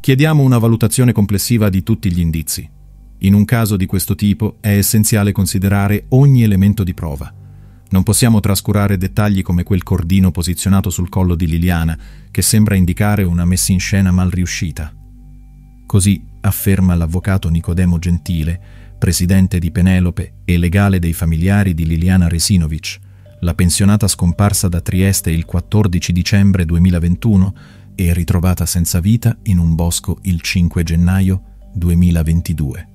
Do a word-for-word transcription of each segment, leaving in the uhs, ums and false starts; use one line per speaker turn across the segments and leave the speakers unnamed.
Chiediamo una valutazione complessiva di tutti gli indizi. In un caso di questo tipo è essenziale considerare ogni elemento di prova. Non possiamo trascurare dettagli come quel cordino posizionato sul collo di Liliana, che sembra indicare una messa in scena mal riuscita. Così afferma l'avvocato Nicodemo Gentile, presidente di Penelope e legale dei familiari di Liliana Resinovic, la pensionata scomparsa da Trieste il quattordici dicembre duemilaventuno e ritrovata senza vita in un bosco il cinque gennaio duemilaventidue.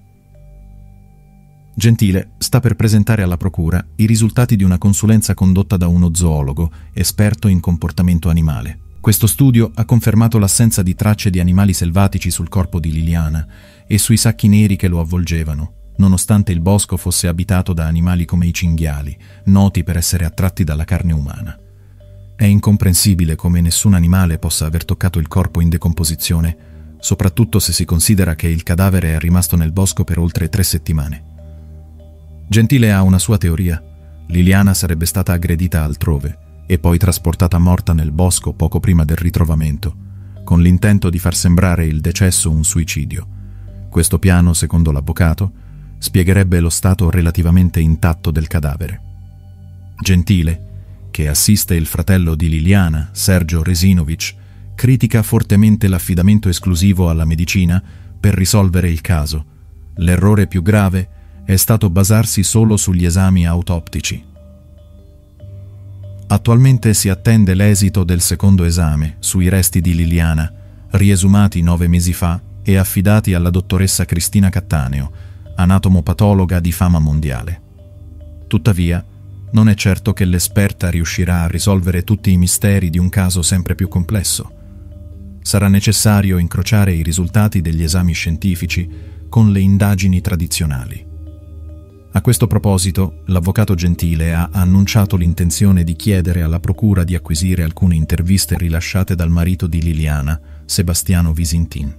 Gentile sta per presentare alla procura i risultati di una consulenza condotta da uno zoologo esperto in comportamento animale. Questo studio ha confermato l'assenza di tracce di animali selvatici sul corpo di Liliana e sui sacchi neri che lo avvolgevano, nonostante il bosco fosse abitato da animali come i cinghiali, noti per essere attratti dalla carne umana. È incomprensibile come nessun animale possa aver toccato il corpo in decomposizione, soprattutto se si considera che il cadavere è rimasto nel bosco per oltre tre settimane. Gentile ha una sua teoria. Liliana sarebbe stata aggredita altrove e poi trasportata morta nel bosco poco prima del ritrovamento, con l'intento di far sembrare il decesso un suicidio. Questo piano, secondo l'avvocato, spiegherebbe lo stato relativamente intatto del cadavere. Gentile, che assiste il fratello di Liliana, Sergio Resinovic, critica fortemente l'affidamento esclusivo alla medicina per risolvere il caso. L'errore più grave è stato basarsi solo sugli esami autoptici. Attualmente si attende l'esito del secondo esame sui resti di Liliana, riesumati nove mesi fa e affidati alla dottoressa Cristina Cattaneo, anatomopatologa di fama mondiale. Tuttavia, non è certo che l'esperta riuscirà a risolvere tutti i misteri di un caso sempre più complesso. Sarà necessario incrociare i risultati degli esami scientifici con le indagini tradizionali. A questo proposito, l'avvocato Gentile ha annunciato l'intenzione di chiedere alla procura di acquisire alcune interviste rilasciate dal marito di Liliana, Sebastiano Visintin.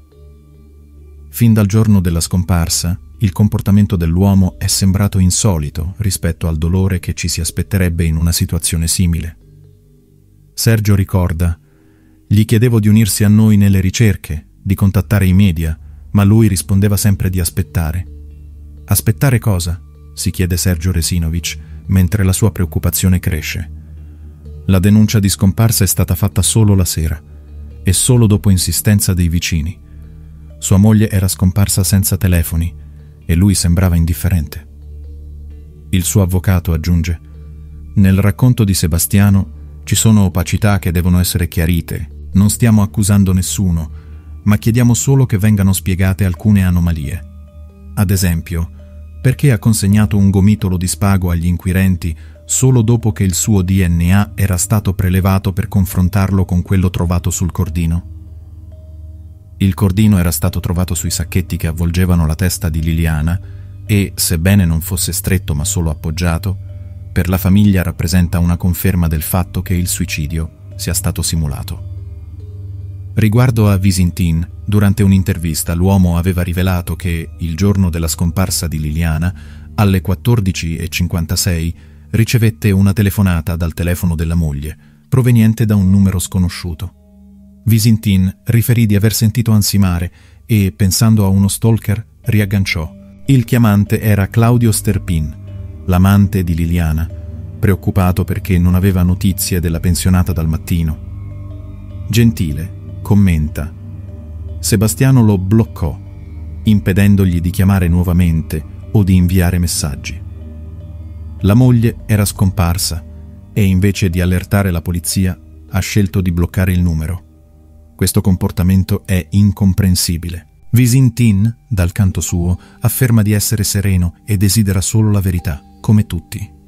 Fin dal giorno della scomparsa, il comportamento dell'uomo è sembrato insolito rispetto al dolore che ci si aspetterebbe in una situazione simile. Sergio ricorda: «Gli chiedevo di unirsi a noi nelle ricerche, di contattare i media, ma lui rispondeva sempre di aspettare». Aspettare cosa? Si chiede Sergio Resinovic, mentre la sua preoccupazione cresce. La denuncia di scomparsa è stata fatta solo la sera, e solo dopo insistenza dei vicini. Sua moglie era scomparsa senza telefoni, e lui sembrava indifferente. Il suo avvocato aggiunge: «Nel racconto di Sebastiano ci sono opacità che devono essere chiarite. Non stiamo accusando nessuno, ma chiediamo solo che vengano spiegate alcune anomalie. Ad esempio, perché ha consegnato un gomitolo di spago agli inquirenti solo dopo che il suo D N A era stato prelevato per confrontarlo con quello trovato sul cordino? Il cordino era stato trovato sui sacchetti che avvolgevano la testa di Liliana e, sebbene non fosse stretto ma solo appoggiato, per la famiglia rappresenta una conferma del fatto che il suicidio sia stato simulato. Riguardo a Visintin, durante un'intervista l'uomo aveva rivelato che, il giorno della scomparsa di Liliana, alle quattordici e cinquantasei, ricevette una telefonata dal telefono della moglie, proveniente da un numero sconosciuto. Visintin riferì di aver sentito ansimare e, pensando a uno stalker, riagganciò. Il chiamante era Claudio Sterpin, l'amante di Liliana, preoccupato perché non aveva notizie della pensionata dal mattino. Gentile commenta: Sebastiano lo bloccò, impedendogli di chiamare nuovamente o di inviare messaggi. La moglie era scomparsa e, invece di allertare la polizia, ha scelto di bloccare il numero. Questo comportamento è incomprensibile. Visintin, dal canto suo, afferma di essere sereno e desidera solo la verità, come tutti.